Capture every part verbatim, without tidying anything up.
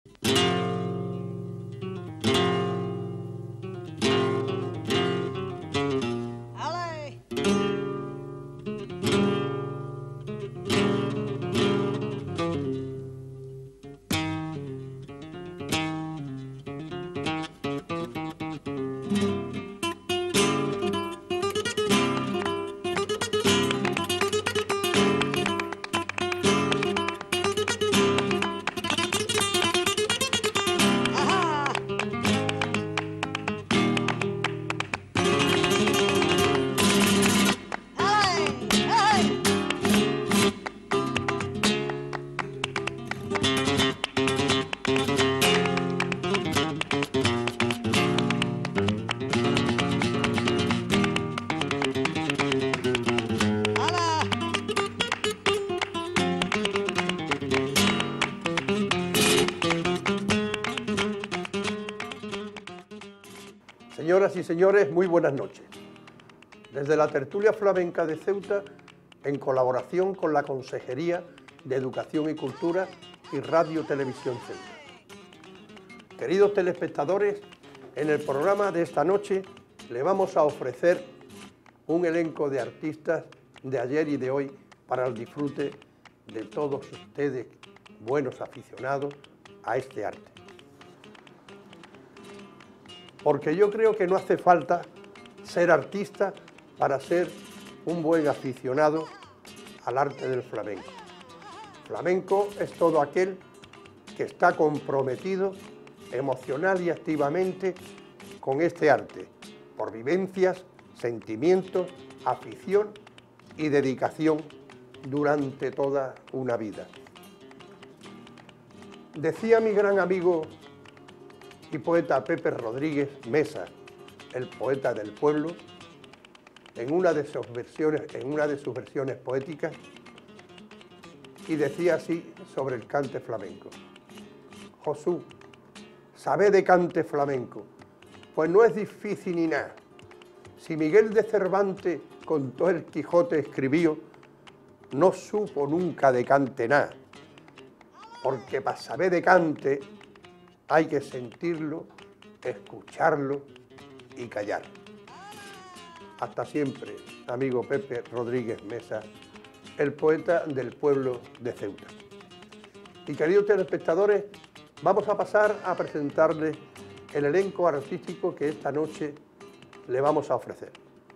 Señoras y señores, muy buenas noches. Desde la tertulia flamenca de Ceuta, en colaboración con la Consejería de Educación y Cultura y Radio Televisión Ceuta. Queridos telespectadores, en el programa de esta noche le vamos a ofrecer un elenco de artistas de ayer y de hoy para el disfrute de todos ustedes, buenos aficionados a este arte. Porque yo creo que no hace falta ser artista para ser un buen aficionado al arte del flamenco. Flamenco es todo aquel que está comprometido emocional y activamente con este arte, por vivencias, sentimientos, afición y dedicación durante toda una vida. Decía mi gran amigo y poeta Pepe Rodríguez Mesa, el poeta del pueblo, en una de sus versiones, en una de sus versiones poéticas, y decía así sobre el cante flamenco: Josú, sabe de cante flamenco, pues no es difícil ni nada. Si Miguel de Cervantes con todo el Quijote escribió, no supo nunca de cante nada, porque para saber de cante hay que sentirlo, escucharlo y callar. Hasta siempre, amigo Pepe Rodríguez Mesa, el poeta del pueblo de Ceuta. Y queridos telespectadores, vamos a pasar a presentarles el elenco artístico que esta noche le vamos a ofrecer.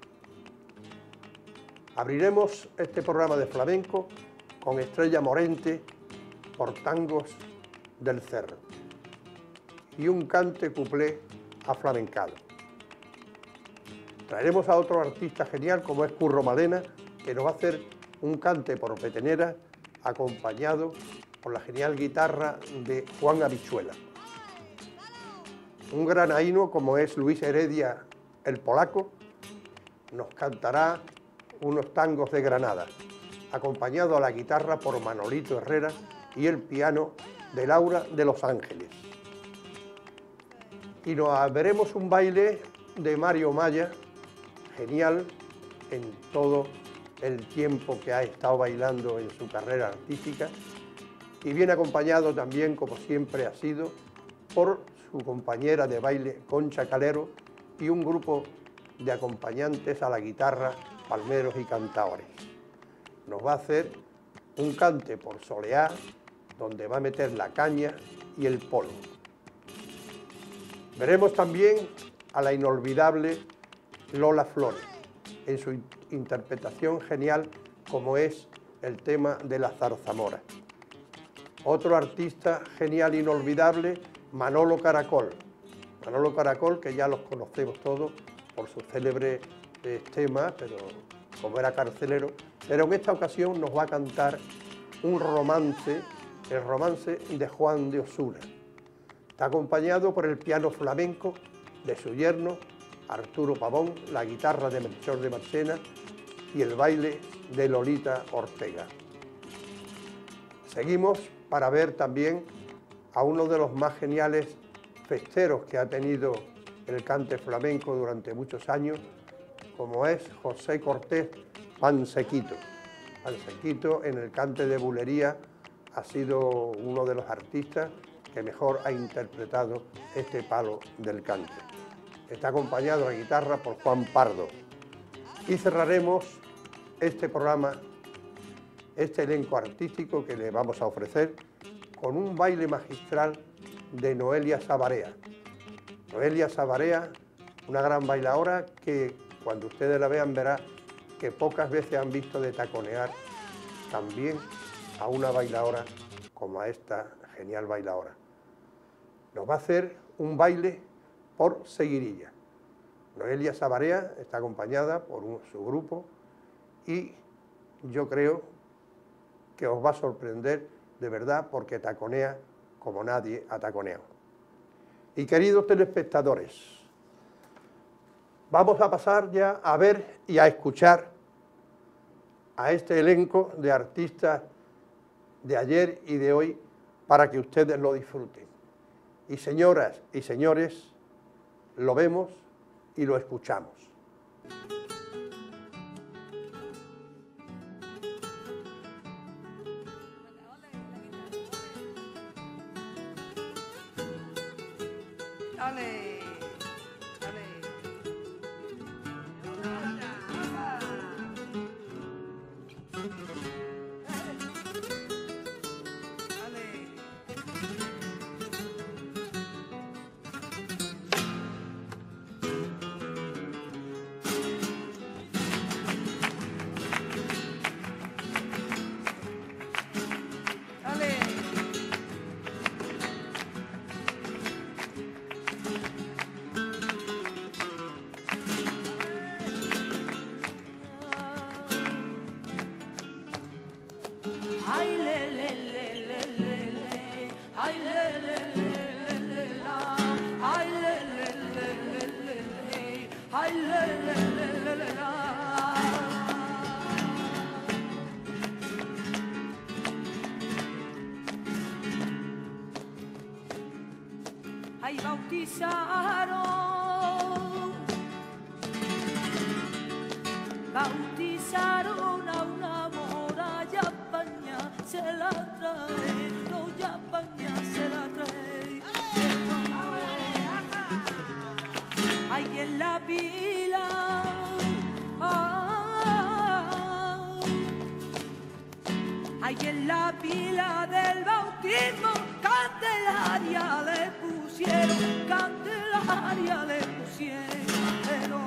Abriremos este programa de flamenco con Estrella Morente por Tangos del Cerro y un cante cuplé aflamencado. Traeremos a otro artista genial como es Curro Malena, que nos va a hacer un cante por petenera acompañado por la genial guitarra de Juan Habichuela. Un granaíno como es Luis Heredia el Polaco nos cantará unos tangos de Granada, acompañado a la guitarra por Manolito Herrera y el piano de Laura de Los Ángeles. Y nos veremos un baile de Mario Maya, genial en todo el tiempo que ha estado bailando en su carrera artística, y bien acompañado también, como siempre ha sido, por su compañera de baile Concha Calero y un grupo de acompañantes a la guitarra, palmeros y cantaores. Nos va a hacer un cante por soleá, donde va a meter la caña y el polvo. Veremos también a la inolvidable Lola Flores, en su interpretación genial como es el tema de la zarzamora. Otro artista genial e inolvidable, Manolo Caracol. Manolo Caracol, que ya los conocemos todos por su célebre eh, tema, pero como era carcelero, pero en esta ocasión nos va a cantar un romance, el romance de Juan de Osuna. Está acompañado por el piano flamenco de su yerno, Arturo Pavón, la guitarra de Melchor de Marchena y el baile de Lolita Ortega. Seguimos para ver también a uno de los más geniales festeros que ha tenido el cante flamenco durante muchos años, como es José Cortés Pansequito. Pansequito en el cante de bulería ha sido uno de los artistas que mejor ha interpretado este palo del cante. Está acompañado en guitarra por Juan Pardo. Y cerraremos este programa, este elenco artístico que le vamos a ofrecer, con un baile magistral de Noelia Sabarea. Noelia Sabarea, una gran bailaora que cuando ustedes la vean verán que pocas veces han visto de taconear también a una bailaora como a esta genial bailaora. Nos va a hacer un baile por seguirilla. Noelia Sabarea está acompañada por un, su grupo y yo creo que os va a sorprender de verdad porque taconea como nadie ha taconeado. Y queridos telespectadores, vamos a pasar ya a ver y a escuchar a este elenco de artistas de ayer y de hoy para que ustedes lo disfruten. Y señoras y señores, lo vemos y lo escuchamos. Dale, dale. Ahí bautizaron, bautizaron a una mora, ya España se la trae, no, ya España se la trae. Ahí en la pila, ah, ahí en la pila del bautismo, Candelaria le pusieron, Candelaria le pusieron.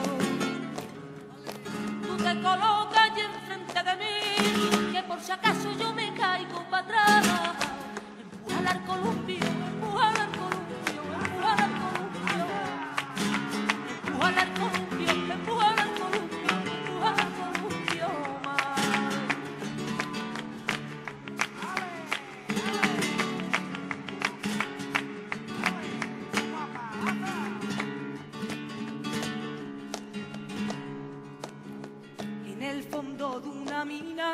Tú te colocas allí enfrente de mí, que por si acaso yo me caigo para atrás. Empuja al columpio, empuja al columpio, empuja al columpio. Empuja al columpio, empuja al columpio, empuja al columpio más. En el fondo de una mina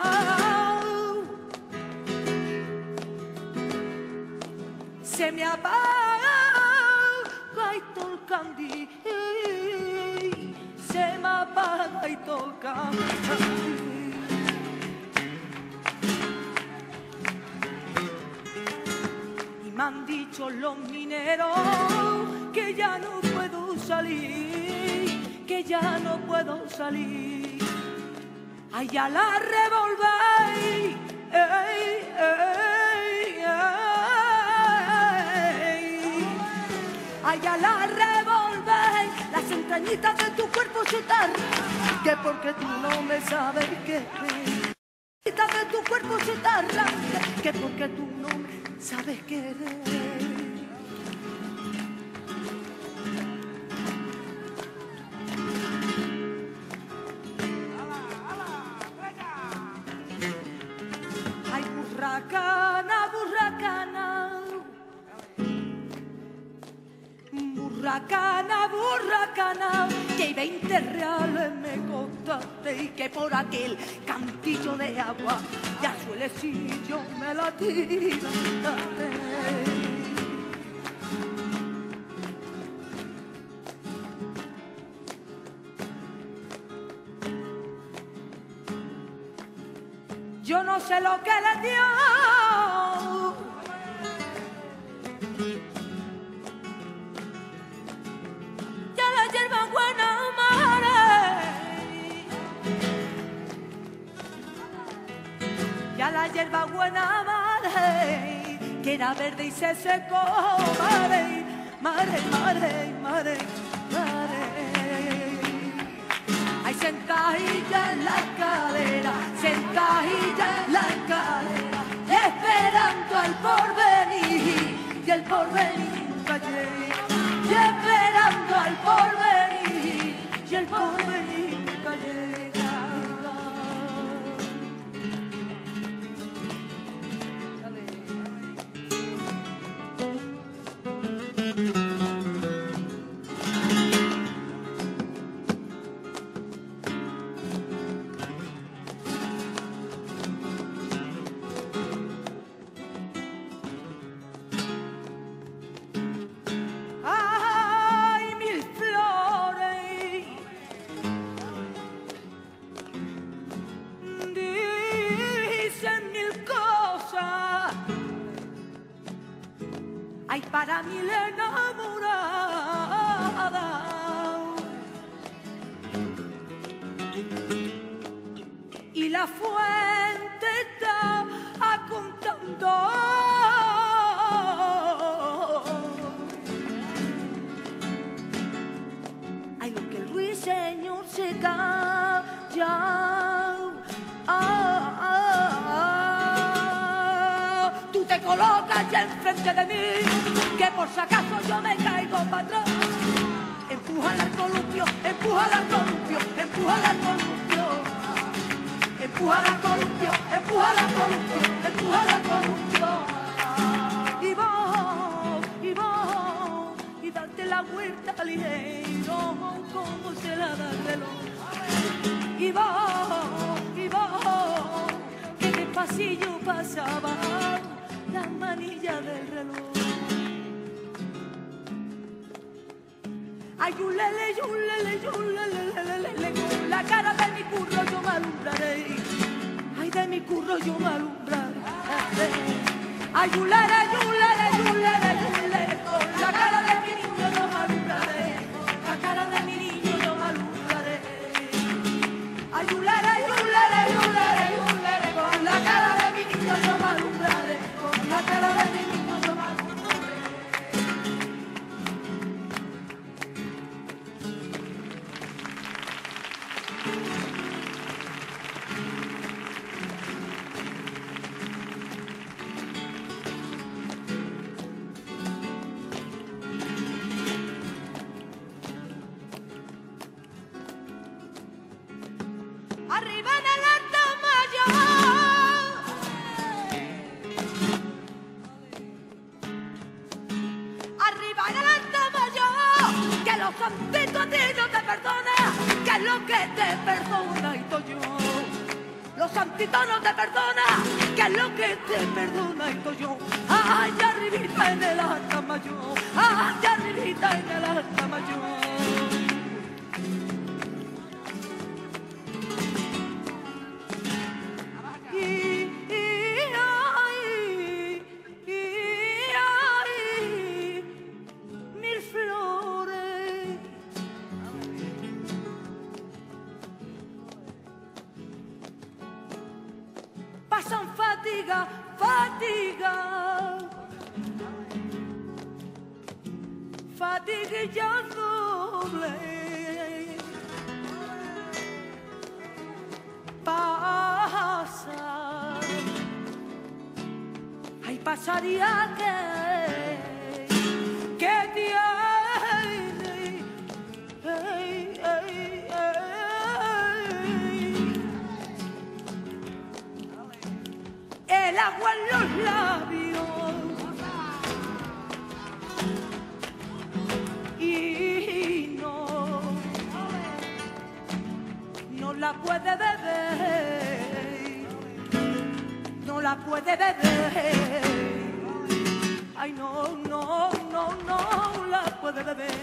se me apaga y todo el candil, se me apaga y todo el candil. Y me han dicho los mineros que ya no puedo salir, que ya no puedo salir. Allá la revolver, ey, ey, ey. Allá la revolver, las entrañitas de tu cuerpo chutar, que porque tú no me sabes querer. Las entrañitas de tu cuerpo chutar, que porque tú no me sabes querer. Burracana, burracana, burracana, burracana, que veinte reales me costaste y que por aquel cantillo de agua ya suelecillo me la tiraste. Yo no sé lo que le dio, Ya la hierba buena mare, ya la hierba buena mare, que era verde y se secó, mare, mare, mare, mare, mare. Ay, sentadilla en la escalera, sentadilla en la escalera, y esperando al porvenir, y el porvenir nunca llega. Y esperando al porvenir, y el porvenir nunca llega. Ay, para mí la enamorada, y la fuente está contando. Ay, lo que el ruiseñor se calla. Ah, ah, ah. Tú te colocas ya enfrente de mí, que por si acaso yo me caigo para atrás. Empújala al columpio, empújala al columpio, empújala al columpio. Empújala al columpio, empújala al columpio, empújala al columpio. Y vos, y vos, y date la vuelta ligero, como se la da el reloj. Y vos, y vos, que despacillo pasaba la manilla del reloj. Ay, yulele, yulele, yulele, lele, con la cara de mi curro yo me alumbraré. Ay, de mi curro yo me alumbraré. Ay, yulele, yulele, yulele, yulele, con la cara de mi niño yo me alumbraré. La cara de mi niño yo me alumbraré. Ay, yulele, yulele, yulele, yulele, con la cara de mi niño yo me alumbraré. Con la cara de mi niño yo me alumbraré. Arriba en el alto mayor, arriba en el alto mayor, que los santitos a ti no te perdonan, que es lo que te perdona y yo. Los santitos no te perdonan, que es lo que te perdona y yo. Ay, arribita en el alto mayor, ay, arribita en el alto mayor. Pasan fatiga, fatiga, fatiga ya doble. Pasa, ay, pasaría que, que tiene, ey, ey, ey. El agua en los labios y no, no la puede beber, no la puede beber. Ay, no, no, no, no la puede beber.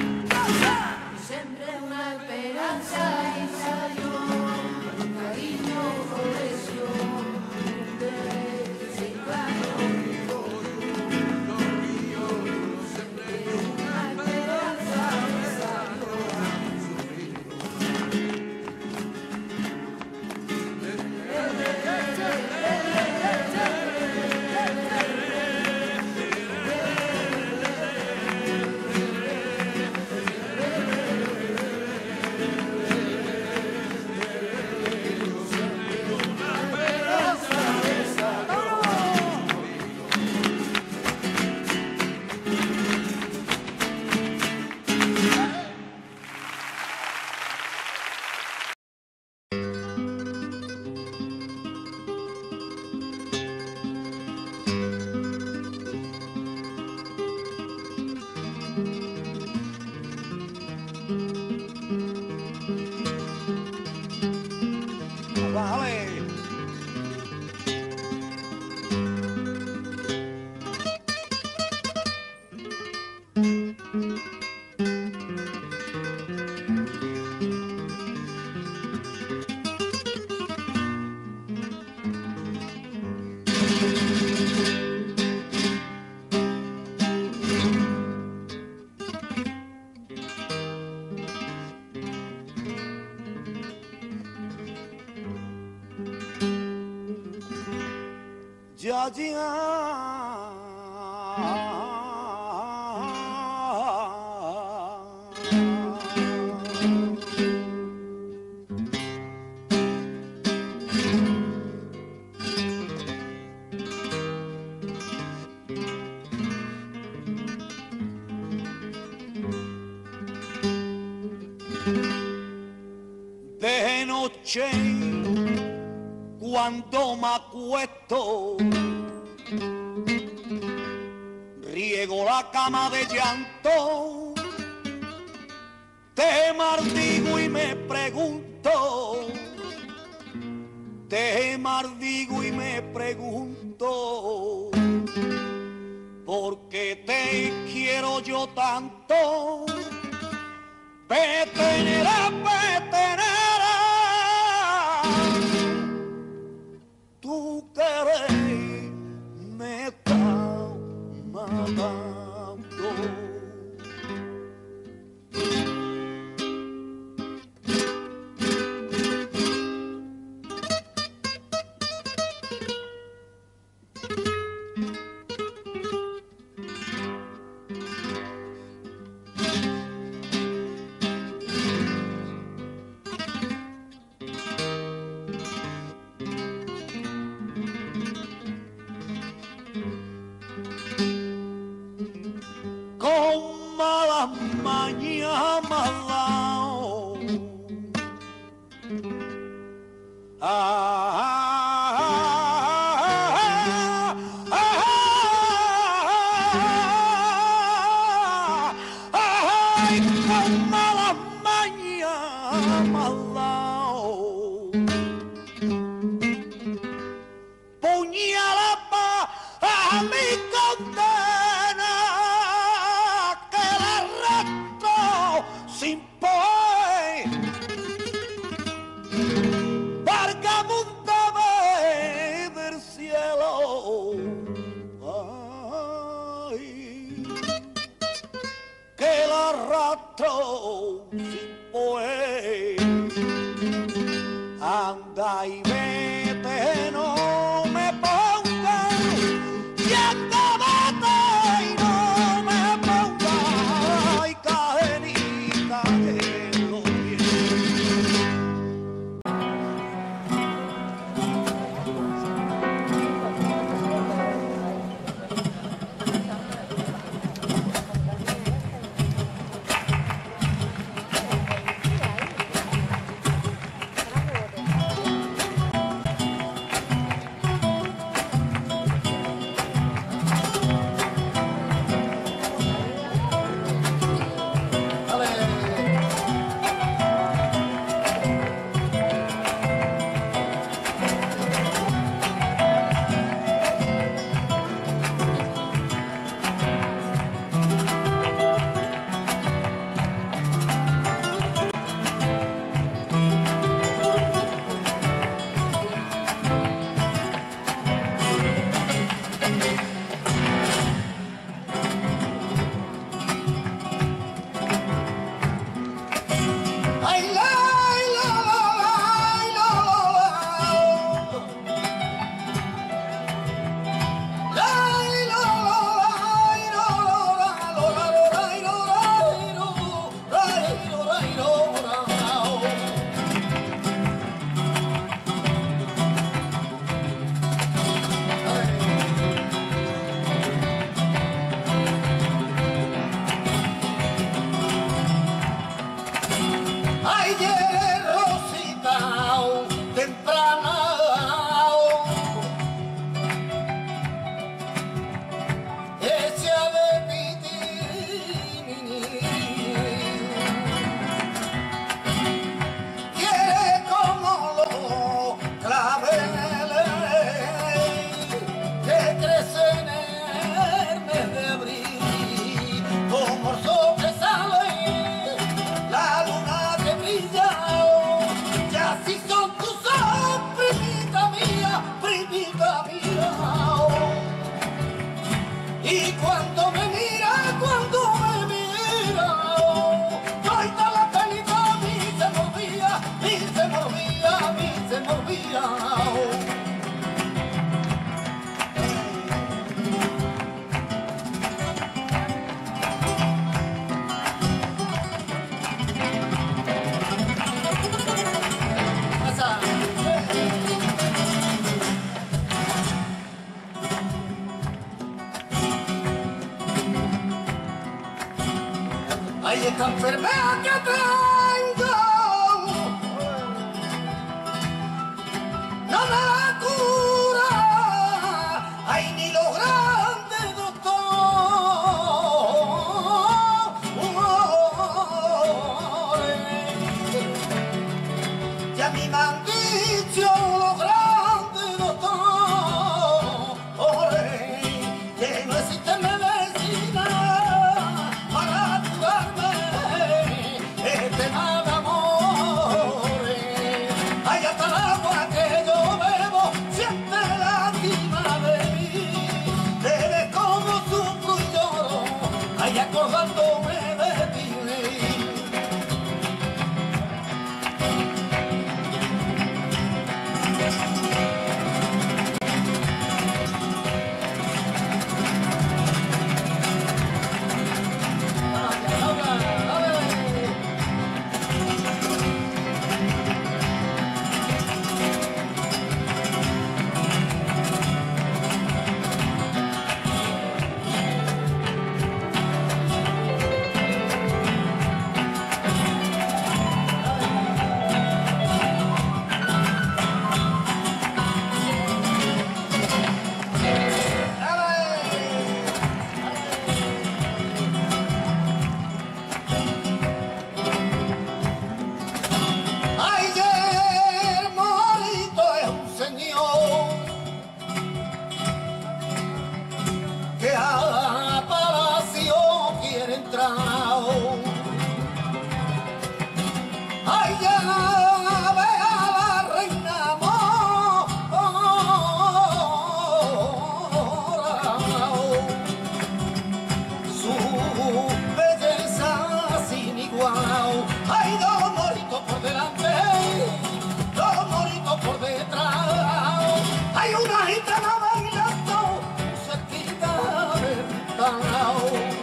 Siempre una esperanza y salió un cariño. Dale. Ya, ya. De noche cuando me acuesto, riego la cama de llanto, te maldigo y me pregunto, te maldigo y me pregunto, ¿por qué te quiero yo tanto? Petenera, petenera, tu querer me está matando. Con mala maña malao, ah, ah, ah, ah, ay, con mala maña malao, puñala pa a mi condena, que la arrastro sin poder, vagabundo del cielo, ay, que la arrastro sin poder, anda y vete, no me pongas, y anda vete y no me pongas, ay, cadenita que lo viene. Ay, esta enfermedad que tengo no me la cura, ay, ni los grandes doctores. Ya me han dicho los grandes doctores que no existe medicina para curarme este mal amor. Ay, hasta el agua que yo bebo siente lástima de mí. Te ves como sufro y lloro, ay, acordándome de ti. Ay, ya ve a la reina mora, su belleza sin igual. Hay dos moritos por delante, dos moritos por detrás. Hay una gitana bailando cerquita del Tao.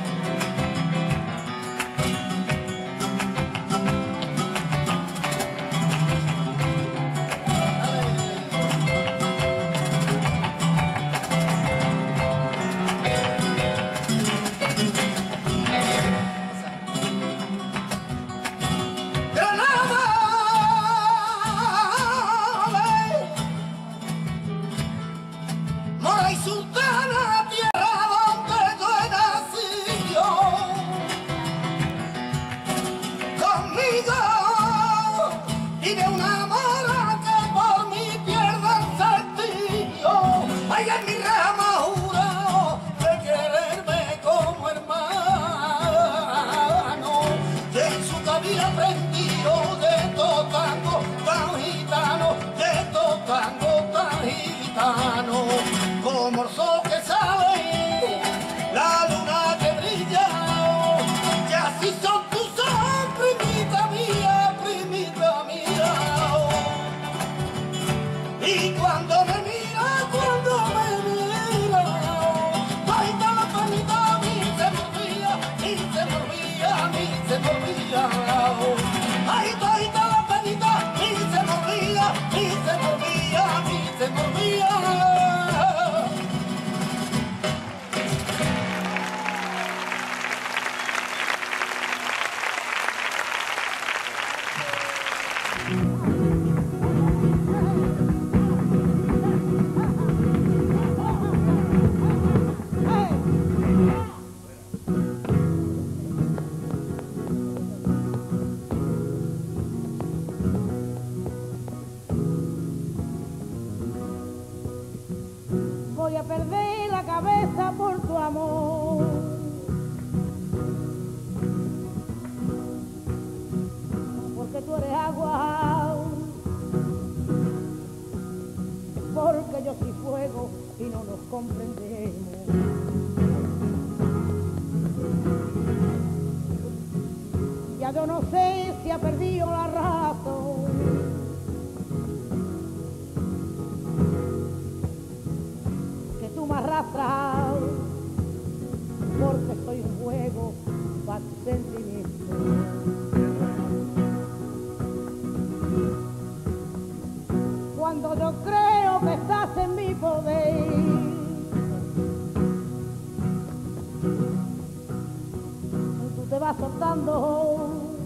Mora y sultana, tierra donde yo he nacido, conmigo vive una mora que por mí pierde el sentido. Ay, en mi rama jurado de quererme como hermano, y en su cabina aprendido de estos tangos tan gitanos, de estos tangos tan gitanos. Como el sol que sale, la luna que brilla, y así son tus ojos, primita mía, primita mía. Y cuando me mira, cuando me mira, ay, da la panita, a mí se me olvida, y se me olvida, a mí se me olvida. Ay, da la panita, y se me olvida, y se me olvida, a mí se me olvida. Voy a perder la cabeza por tu amor. Porque tú eres agua, porque yo soy fuego y no nos comprendemos. Ya yo no sé si ha perdido la razón, arrastrar, porque soy un juego para tus sentimientos. Cuando yo creo que estás en mi poder, tú te vas soltando,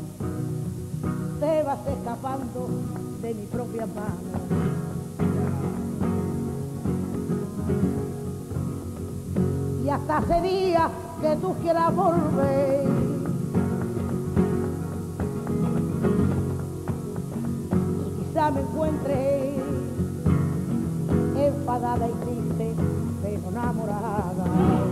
te vas escapando de mi propia mano. Y hasta ese día que tú quieras volver, y quizá me encuentre enfadada y triste, pero enamorada.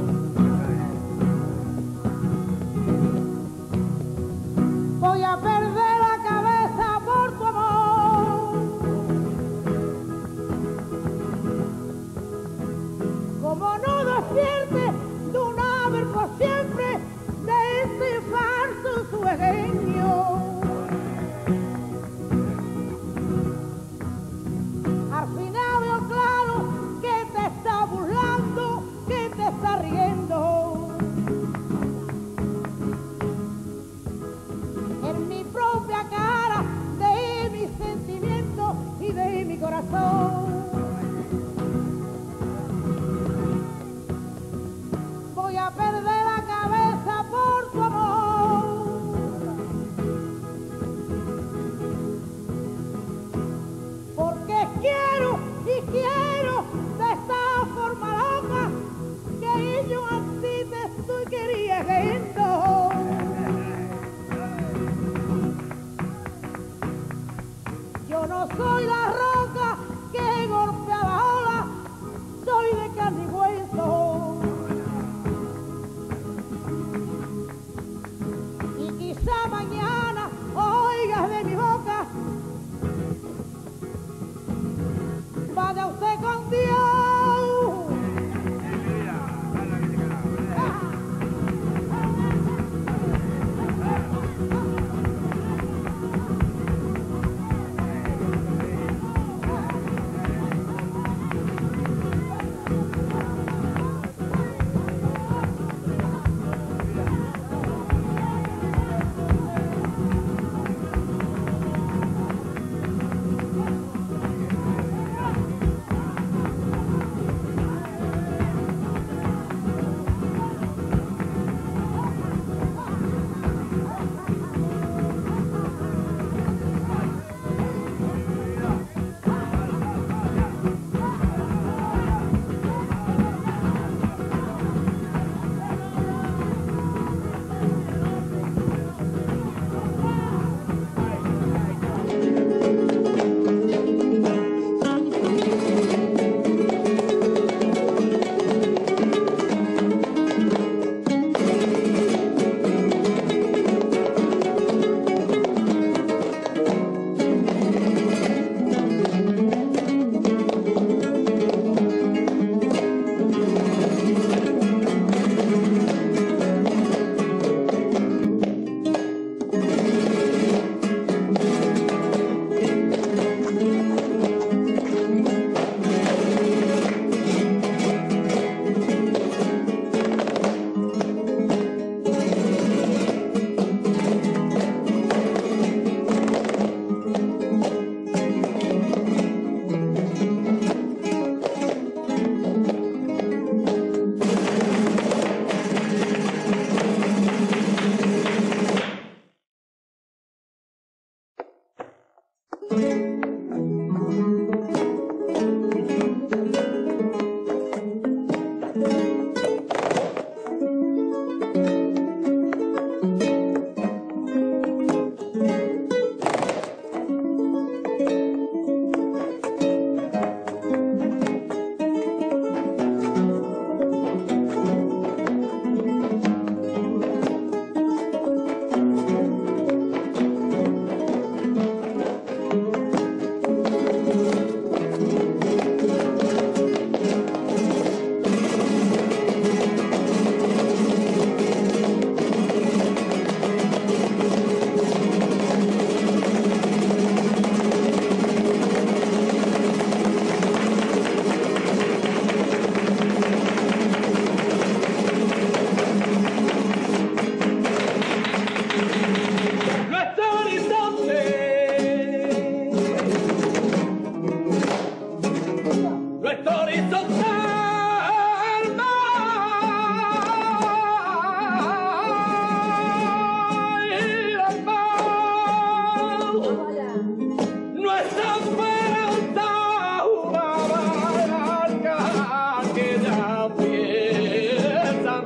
Voy a perder la cabeza por tu amor, como no despierte de un haber por siempre de este farso sueño. Al final veo claro que te está burlando, que te está riendo. En mi propia cara de mis sentimientos y de mi corazón. Voy a perder la cabeza por tu amor, porque quiero y quiero de esta forma loca que yo así te estoy queriendo. Yo no soy la roca que golpea la ola, soy de carne y hueso. Y quizá mañana oigas de mi boca, vaya usted con Dios.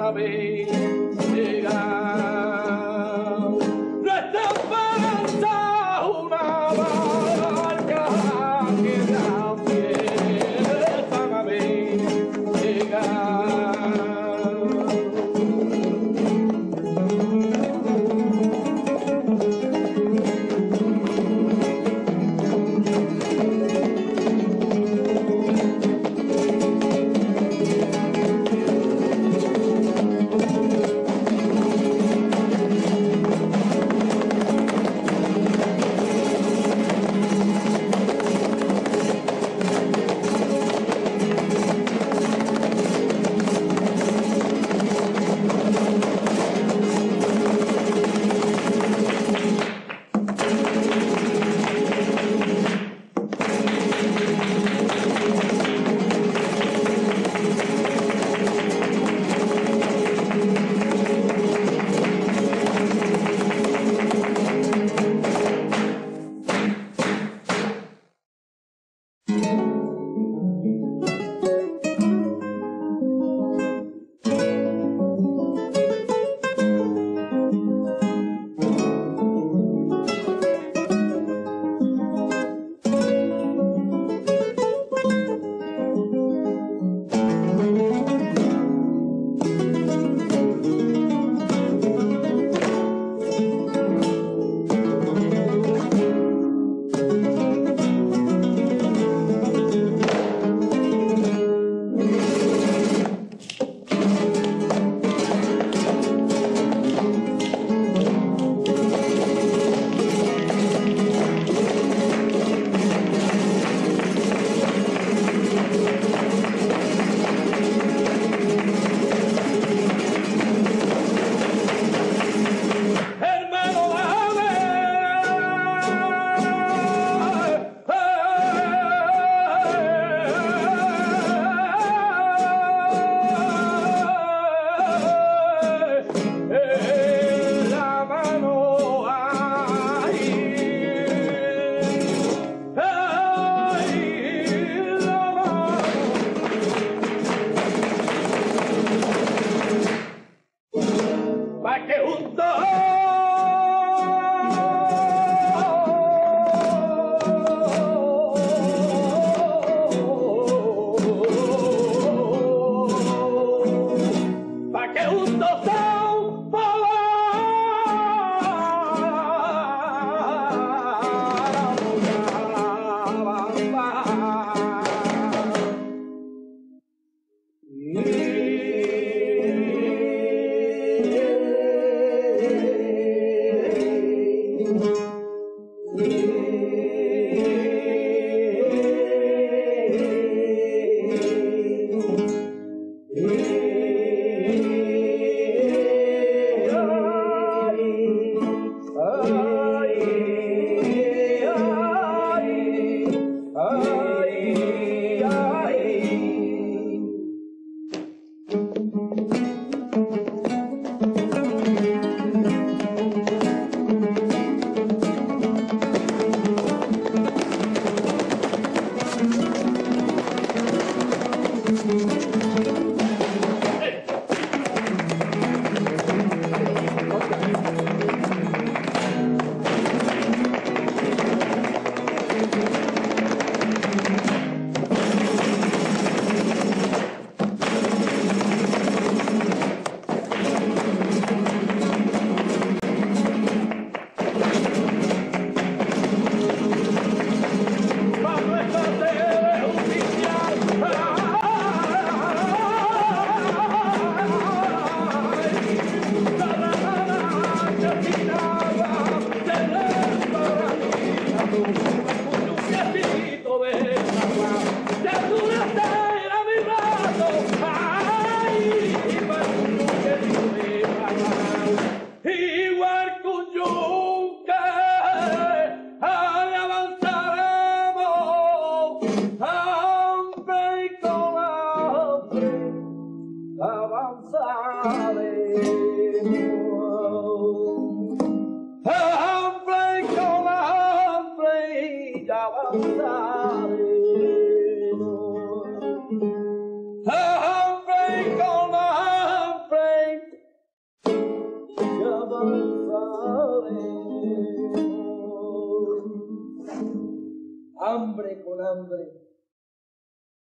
Vamos a hacer justicia.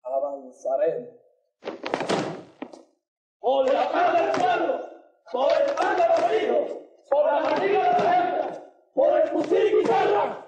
avanzaremos. Por la paz del pueblo, por el pan de los hijos, por la barriga de la hembra, por el fusil y guitarra.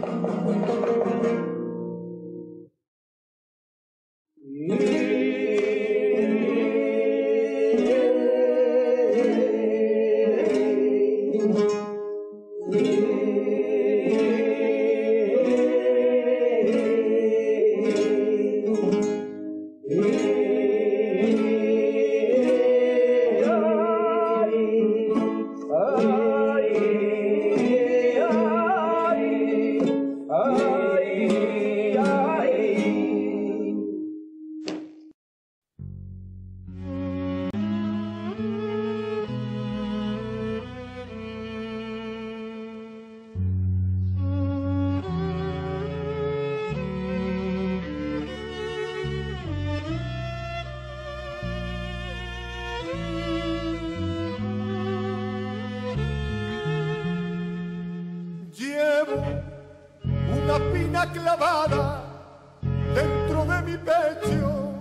Clavada dentro de mi pecho,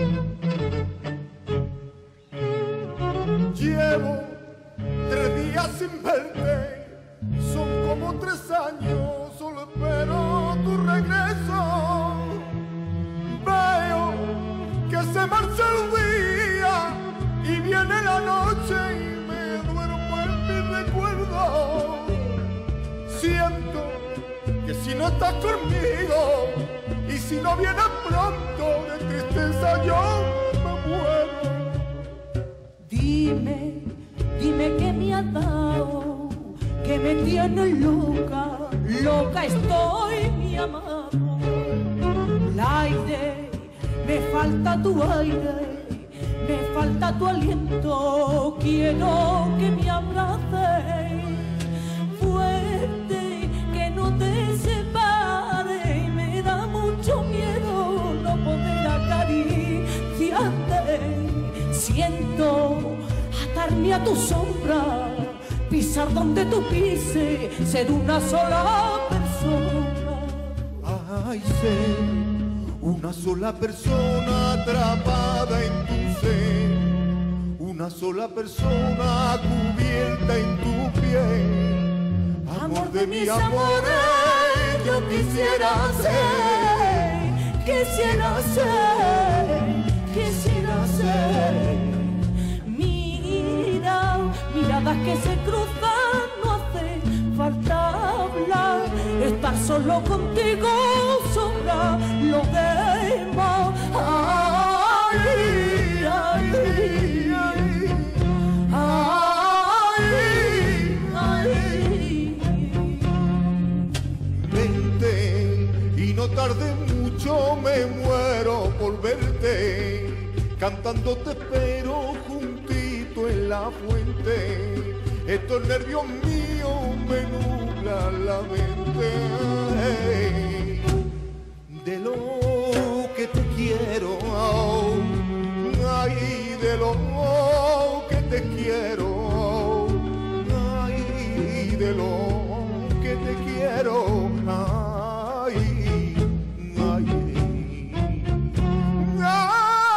llevo tres días sin verte, son como tres años, solo espero tu regreso. Veo que se marcha el día y viene la noche y me duermo en mi recuerdo. Siento que si no estás conmigo y si no vienes pronto, de tristeza yo me muero. Dime, dime qué me has dado, que me tienes loca, loca estoy, mi amado. El aire, me falta tu aire, me falta tu aliento, quiero que me abraces fuerte, que no te separe, me da mucho miedo no poder acariciarte. Siento atarme a tu sombra, pisar donde tú pises, ser una sola persona. Ay, ser una sola persona atrapada en tu ser, una sola persona cubierta en tu piel. Amor de mis amores, yo quisiera ser, quisiera ser, quisiera ser. Mira, miradas que se cruzan, no hace falta hablar, estar solo contigo sobra lo demás. Ay, ay, ay, ay, ay. Vente y no tarde mucho, me muero por verte, cantando te espero juntito en la fuente. Estos nervios míos me nublan la mente. De lo que te quiero, ay, de lo que te quiero, ay, de lo que te quiero, ay, ay, ay.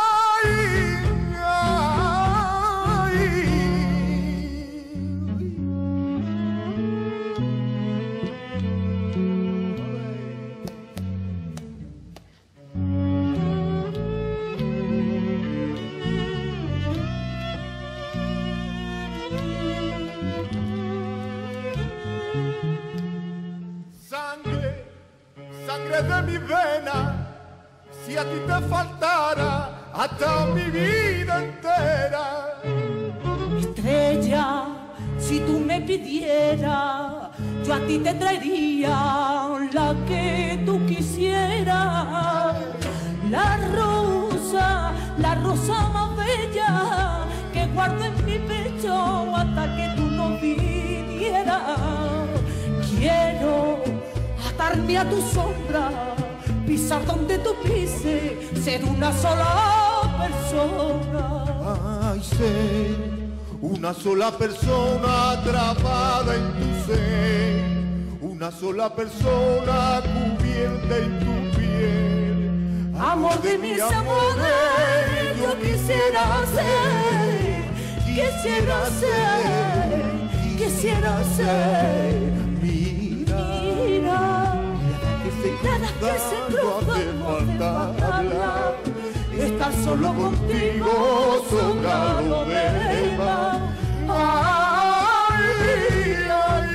Sangre, sangre de mi vena, si a ti te faltara hasta mi vida entera. Estrella, si tú me pidieras, yo a ti te traería la que tú quisieras. La rosa, la rosa más bella que guardo en mi pecho hasta que tú no vinieras. Quiero atarme a tu sombra, pisar donde tú pises, ser una sola persona. Ay, ser una sola persona atrapada en tu ser, una sola persona cubierta en tu piel. amor de mis amores, yo quisiera ser, quisiera ser, quisiera ser. Mira, Mira, nada que se cruzando de matarla. Estar solo contigo, sobrado de Eva. Ay, ay,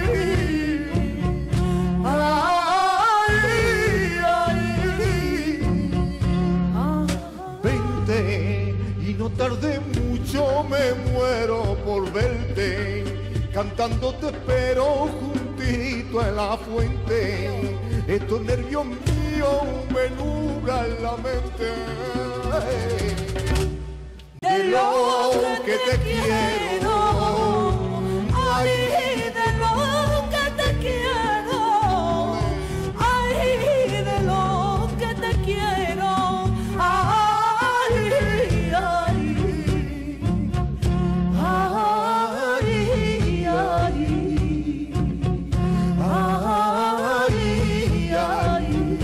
ay, vente y no tardé mucho, me muero por verte. Cantando te espero juntito en la fuente. Estos nervios míos me nublan la mente. De lo que te quiero, ay, de lo que te quiero, ay, de lo que te quiero, ay, ay, ay, ay, ay, ay.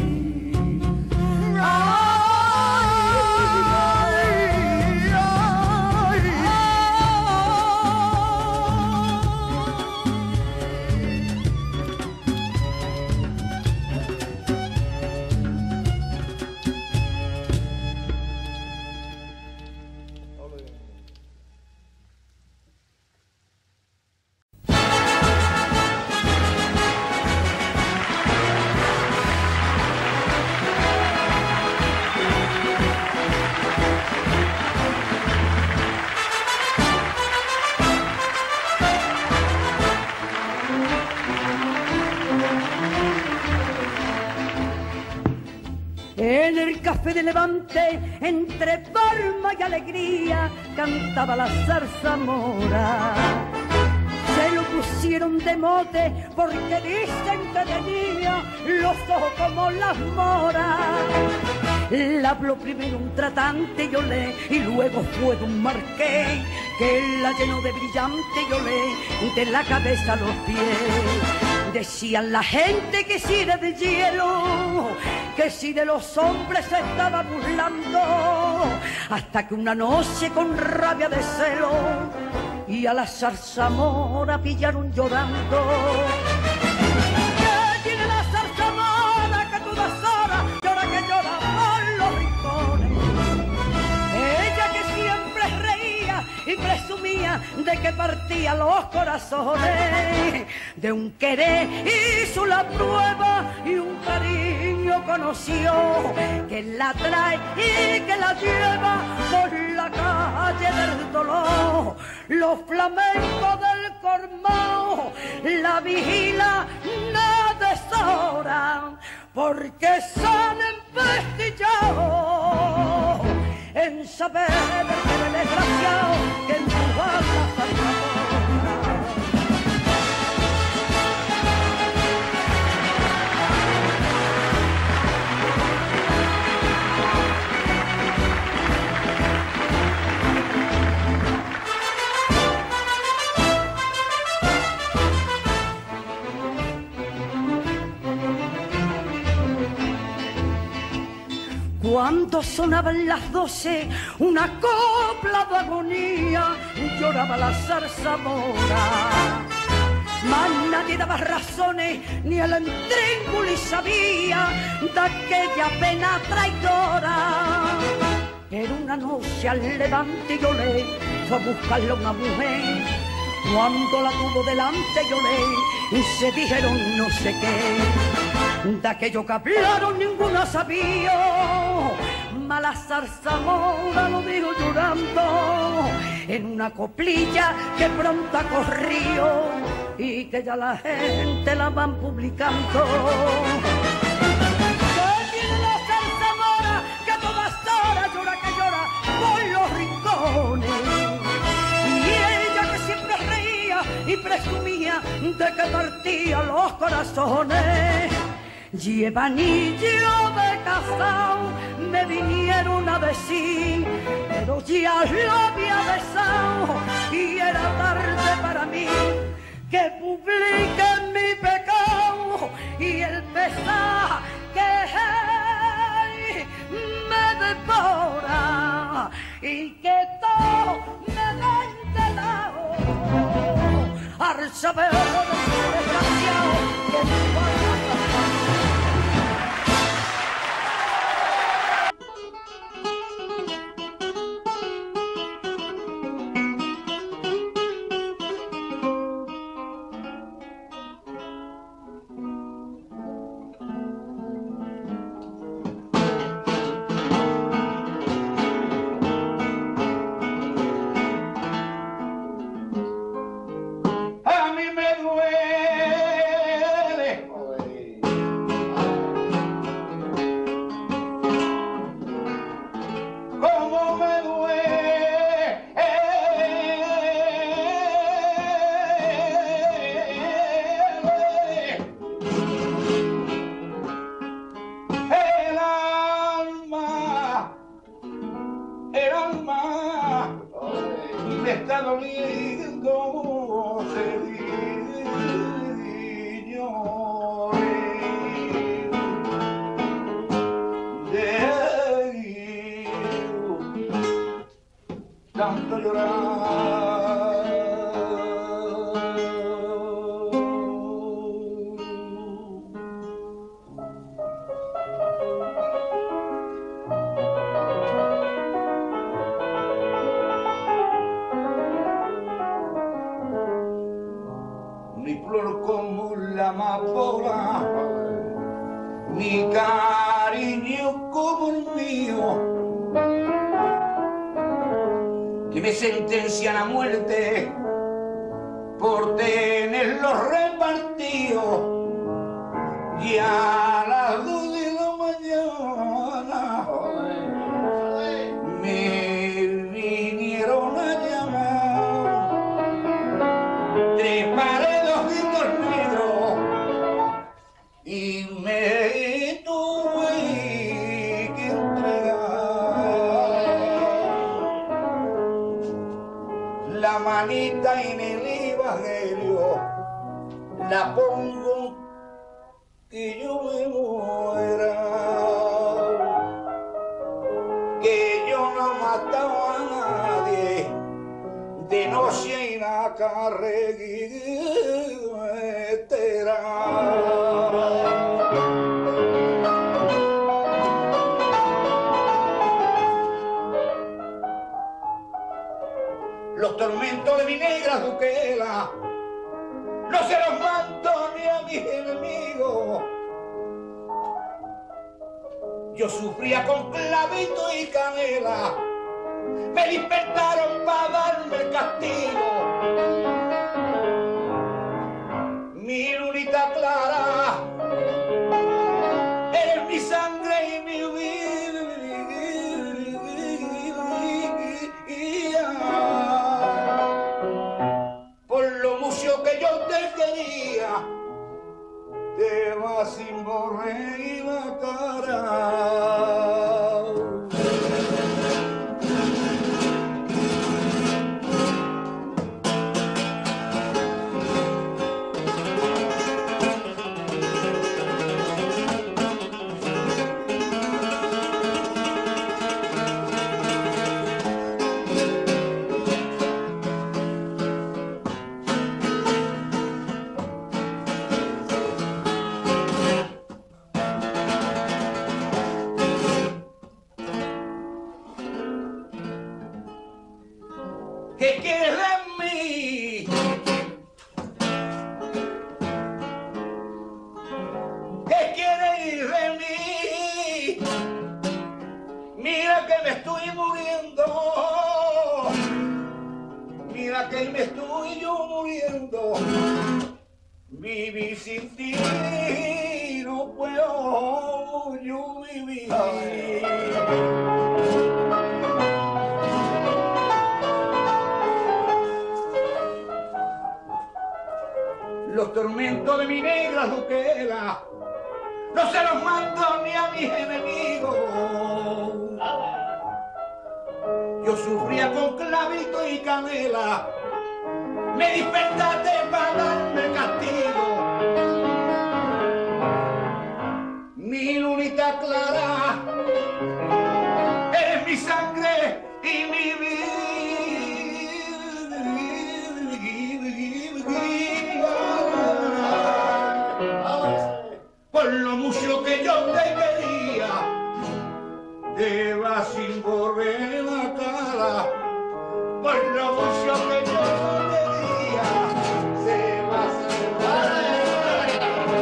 En el café de Levante, entre palma y alegría, cantaba la zarzamora. Se lo pusieron de mote porque dicen que tenía los ojos como las moras. La habló primero un tratante y olé, y luego fue un marqués que la llenó de brillante y olé de la cabeza a los pies. Decían la gente que si era de hielo, que si de los hombres se estaba burlando, hasta que una noche con rabia de celo y a la zarzamora pillaron llorando. ¿Qué tiene la zarzamora que todas horas llora que llora por los rincones? Ella que siempre reía y presumía de que partía los corazones, de un querer hizo la prueba y un cariño conoció, que la trae y que la lleva por la calle del dolor. Los flamencos del Cormao la vigila no deshora, porque son empestillados en saber del desgraciado que empuja la zarzamora. Cuando sonaban las doce, una copla de agonía, lloraba la zarzamora. Mas nadie daba razones, ni el entríngulis sabía de aquella pena traidora. Pero una noche al Levante yo le fue a buscarle a una mujer. Cuando la tuvo delante yo le y se dijeron no sé qué. De aquello que hablaron ninguno sabía, mala zarzamora lo dijo llorando en una coplilla que pronto corrió y que ya la gente la van publicando. ¿Qué tiene la zarzamora que a todas horas llora que llora por los rincones? Y ella que siempre reía y presumía de que partía los corazones. Lleva anillo de casao, me vinieron a decir, pero ya lo había besado y era tarde para mí que publique mi pecado y el pesar que hey, me y que todo me ven de lado al saber desgraciado que mi tanto llorar. Ni flor como la amapola, ni cariño como el mío, que me sentencian a muerte por tenerlos repartidos, y a las dos de la mañana me vinieron a llamar. Treparé dos gritos negros y me tuve que entregar. La manita en el evangelio la pongo que yo me muera, que yo no mataba a nadie de noche en la carretera. Los tormentos de mi negra duquela no se los mando ni a mis enemigos. Yo sufría con clavito y canela, me despertaron para darme el castigo. Mi lunita clara, eres mi sangre y mi vida. Por lo mucho que yo te quería, te vas sin borrear la cara. ¿Qué quieres de mí? ¿Qué quieres de mí? Mira que me estoy muriendo, mira que me estoy yo muriendo. Vivir sin ti no puedo yo vivir. Los tormentos de mi negra duquela no se los mando ni a mis enemigos. Yo sufría con clavito y canela, me despertaste para darme el castigo. Mi lunita clara, eres mi sangre y vivir. Por lo mucho que yo te quería, te vas sin volver la cara. Por lo mucho que yo te quería, te vas sin volver la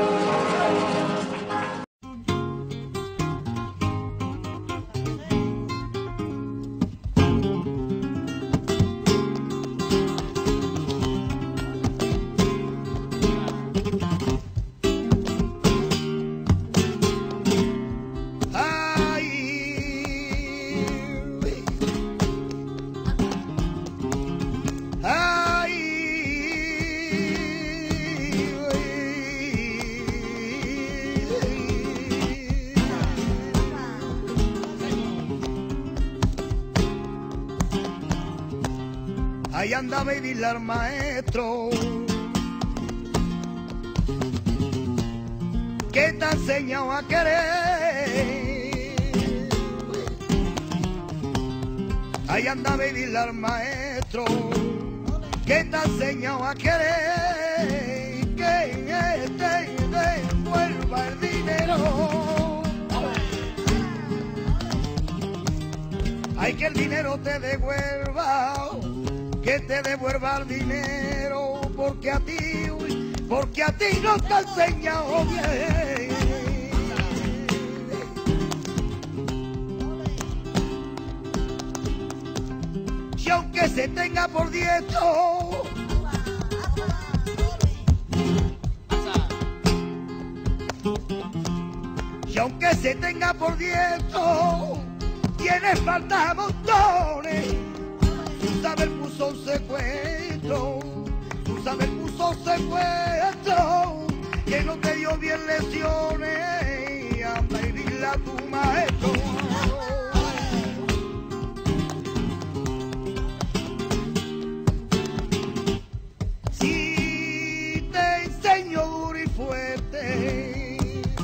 Ahí anda Baby Lar maestro, que te ha enseñado a querer. Ahí anda Baby Lar maestro, que te ha enseñado a querer. Que te devuelva el dinero. Hay que el dinero te devuelva, que te devuelva el dinero, porque a ti, porque a ti no te ha enseñado bien. Y aunque se tenga por diestro, y aunque se tenga por diestro, tiene falta a montones. Su saber puso un secuestro, su saber puso un secuestro, que no te dio bien lesiones, anda y dile a tu maestro. Si te enseño duro y fuerte,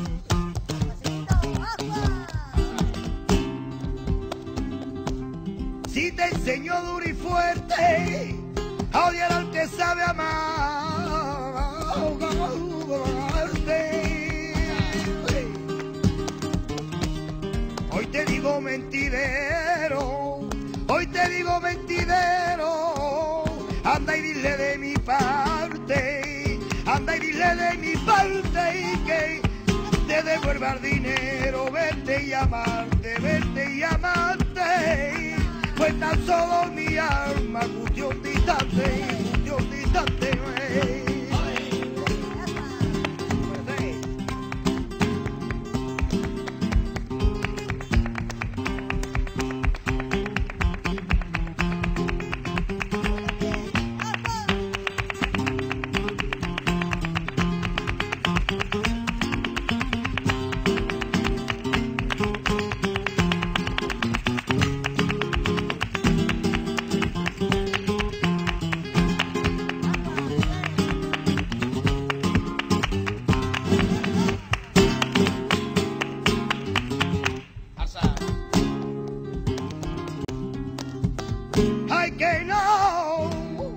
si te enseño duro y fuerte a odiar al que sabe amarte. Hoy te digo mentidero, hoy te digo mentidero, anda y dile de mi parte, anda y dile de mi parte y que te devuelva el dinero, verte y amarte, verte y amarte. Pues tan solo mi alma, cuestión distante, cuestión distante, wey. Ay, que no,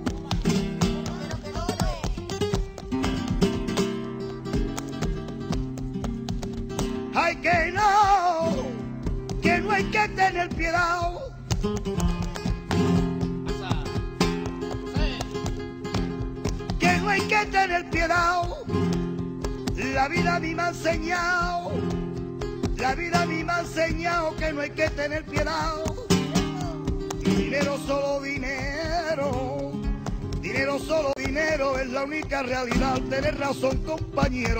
ay, que no, que no hay que tener piedad, que no hay que tener piedad. La vida a mí me ha enseñado, la vida a mí me ha enseñado que no hay que tener piedad. Dinero, solo dinero, dinero, solo dinero, es la única realidad. Tener razón, compañero.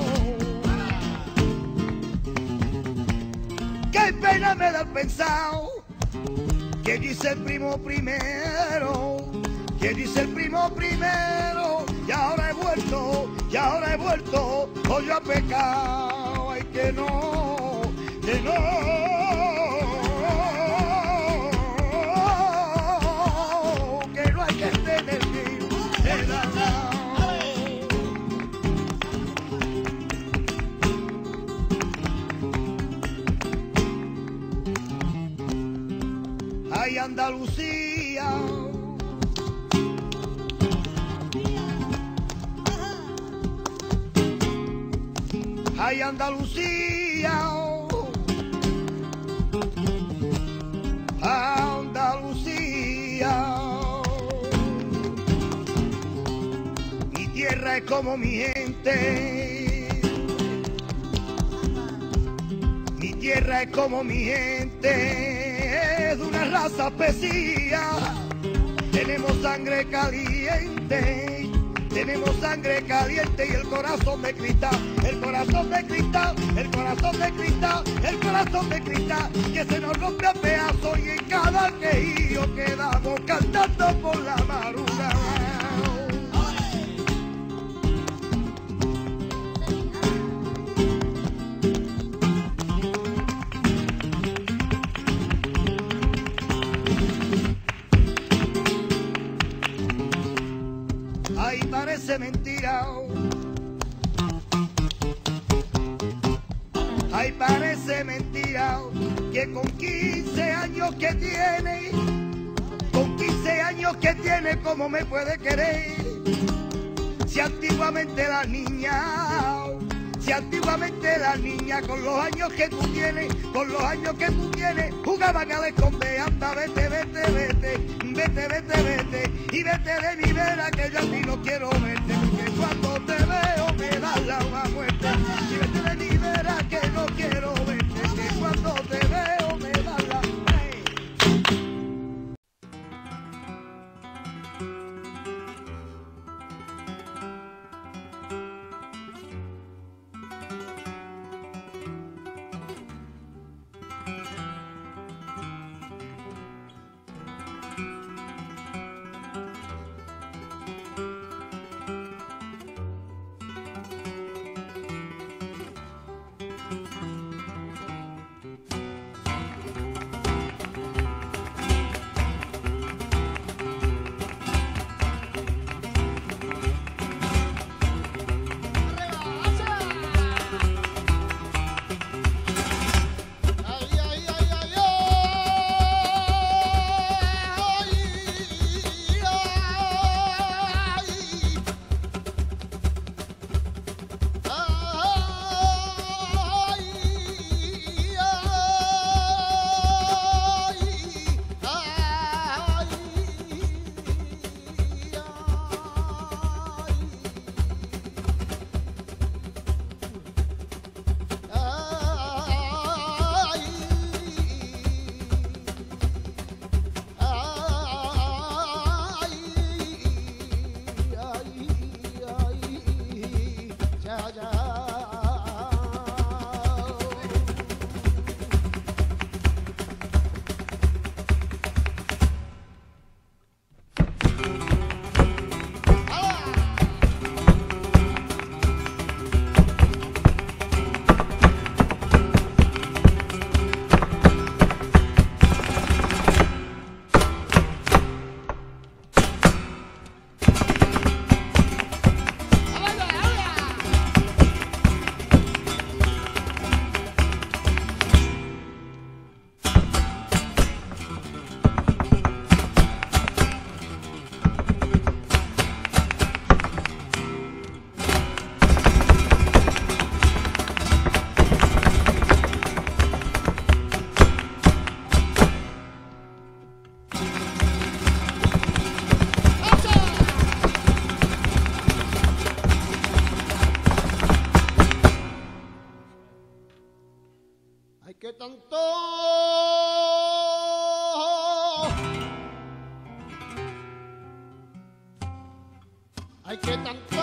Qué pena me da el pensado que dice el primo primero, que dice el primo primero, y ahora he vuelto, y ahora he vuelto, o yo he pecado. Ay, que no, que no. ay Andalucía. Ay Andalucía, Andalucía. Mi tierra es como mi gente, mi tierra es como mi gente, es de una raza especía. Tenemos sangre caliente, tenemos sangre caliente y el corazón de cristal, el corazón de cristal, el corazón de cristal, el corazón de cristal, que se nos rompe a pedazos y en cada quejío quedamos cantando por la madrugada. Ay, parece mentira, ay, parece mentira que con quince años que tiene, con quince años que tiene, ¿cómo me puede querer? Si antiguamente la niña, si antiguamente la niña con los años que tú tienes, con los años que tú tienes, jugaban a esconder, anda, vete, vete, vete, vete, vete, vete, y vete de mi vera que yo a ti no quiero verte, porque cuando te veo me da la muerte, y vete de mi vera que no quiero verte, que cuando te veo me da la muerte. Que tanto hay que tanto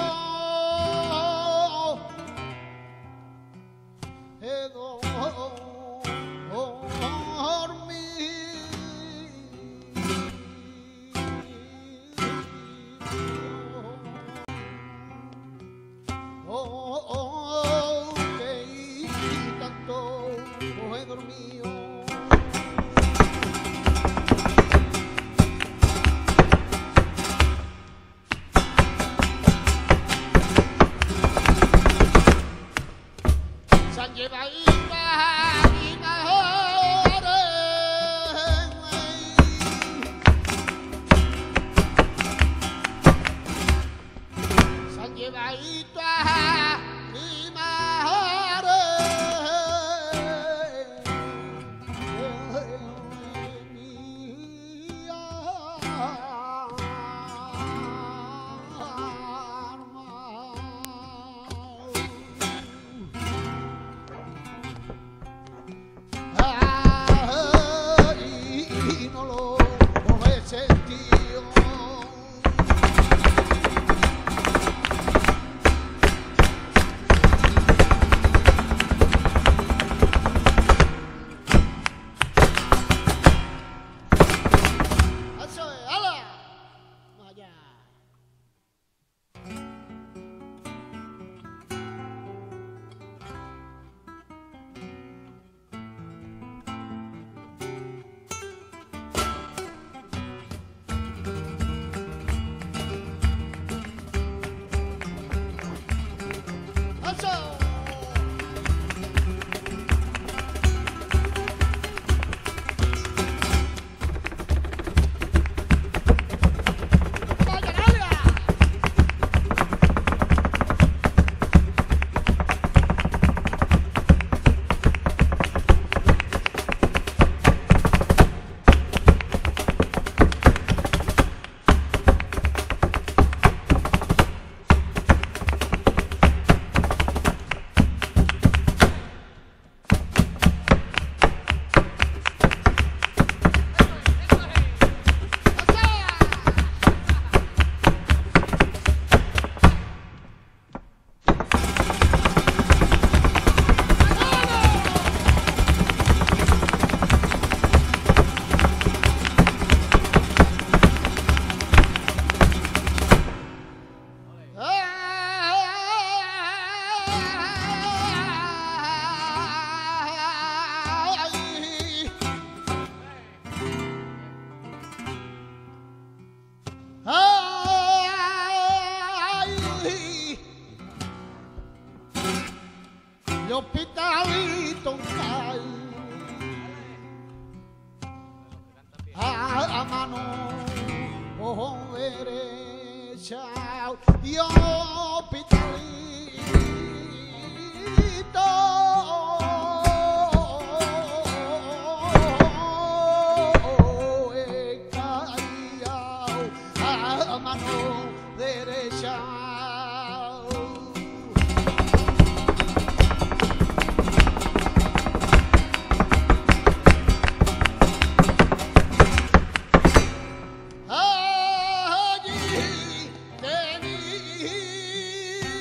he dormido, oh, oh, que tanto he dormido. hospitalito cae a, a mano derecha y hospitalito cae a mano derecha. Allí tenía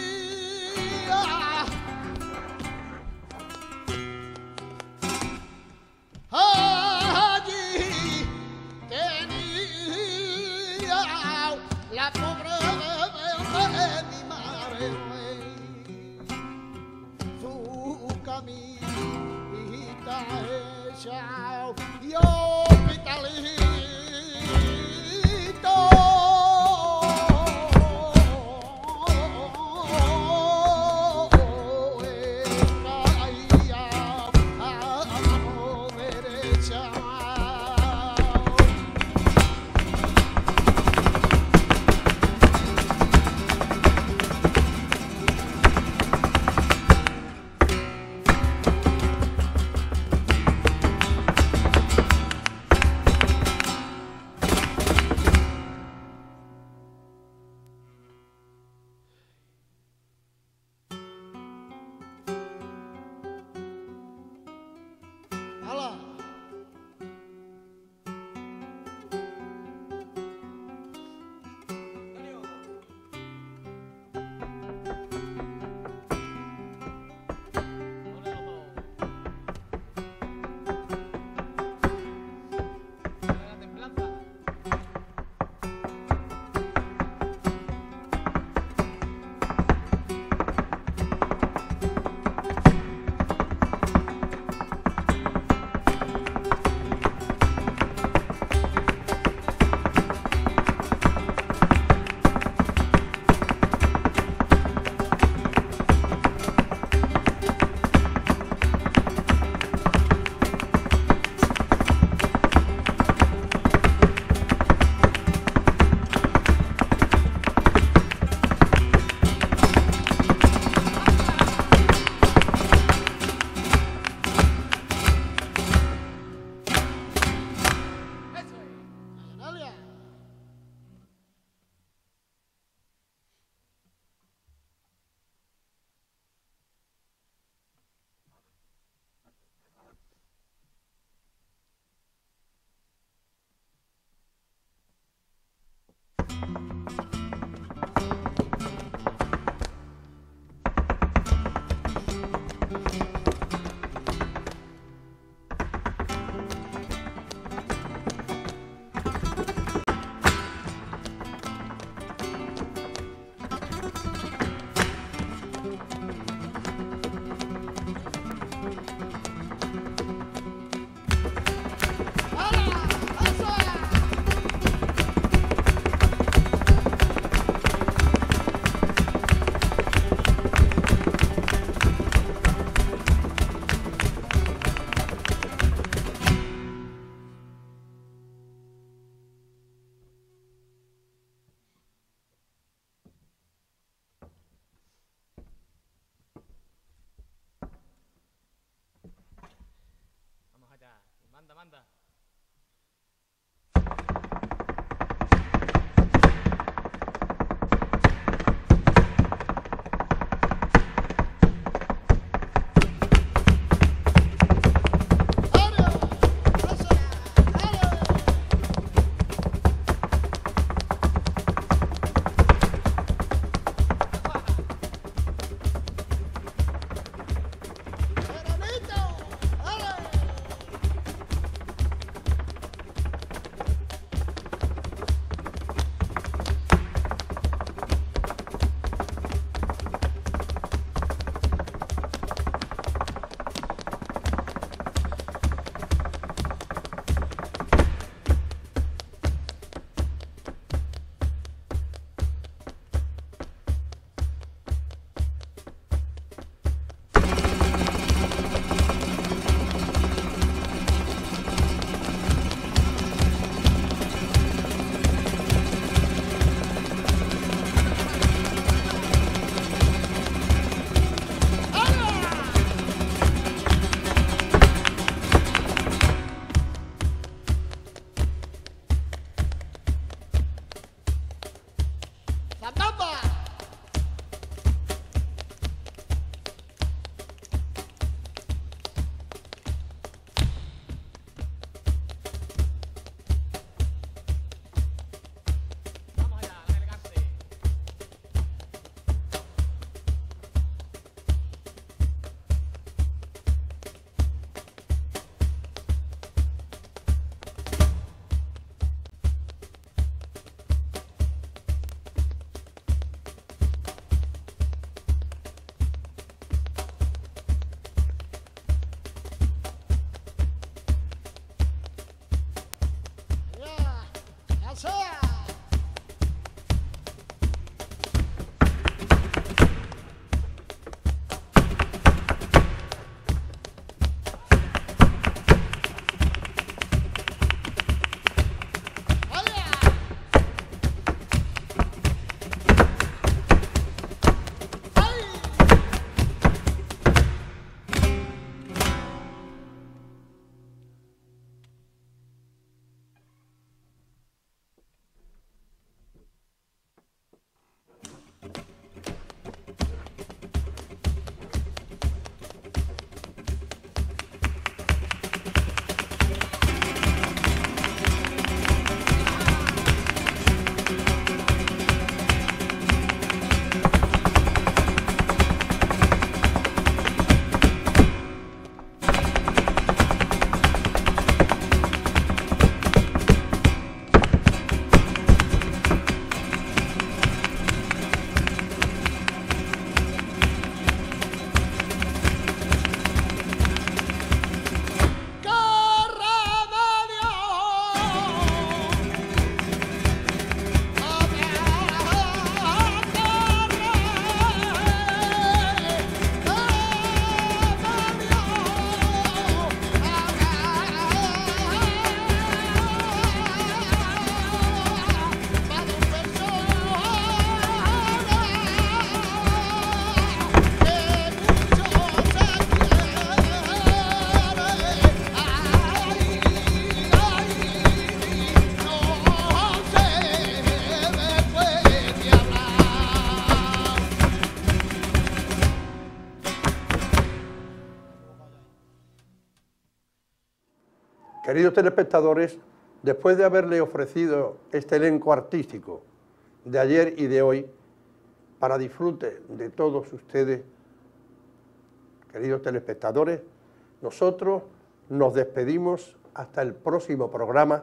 Queridos telespectadores, después de haberle ofrecido este elenco artístico de ayer y de hoy, para disfrute de todos ustedes, queridos telespectadores, nosotros nos despedimos hasta el próximo programa,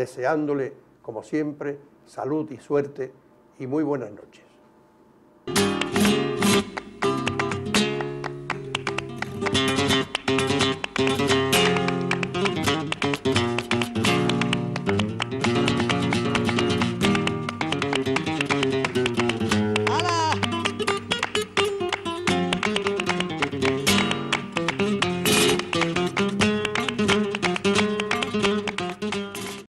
deseándole, como siempre, salud y suerte y muy buenas noches.